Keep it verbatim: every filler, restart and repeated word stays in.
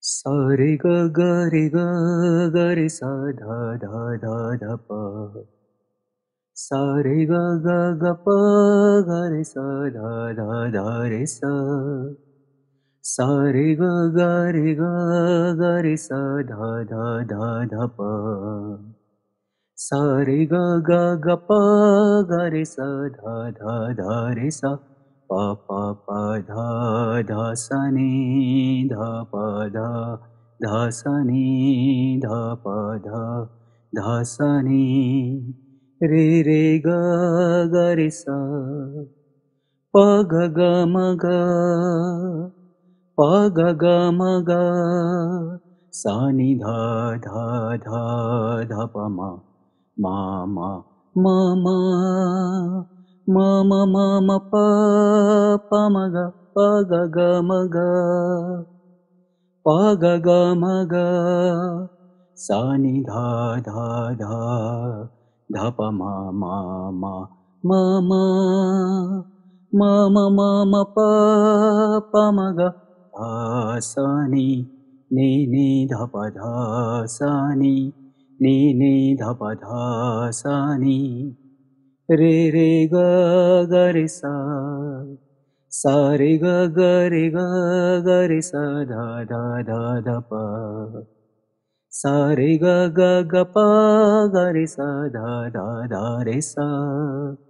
सा रे ग ग रे ग ग रे सा धा धा धा धा पा सा रे ग ग ग प ग रे सा धा धा धा रे सा सा रे ग ग रे ग ग रे सा धा धा धा धा पा सा रे ग ग ग प ग रे सा धा धा धा रे सा पा पा पा धा धा सा नि धा पा धा धा सा नि धा पा धा धा सा नि रे रे ग ग रे सा प ग ग म ग प ग ग म ग सा नि धा धा धा धा प म मा मा म म म म म म प प म ग प ग ग म ग प ग ग म ग सा नि धा धा धा धा प म म म म म म म म म प प म ग धा सा नि नि नि धा प धा सा नि नि नि धा प धा सा नि रे रे ग ग रे सा सा रे ग ग रे ग ग रे सा धा धा धा धा पा सा रे ग ग ग प ग रे सा धा धा धा रे सा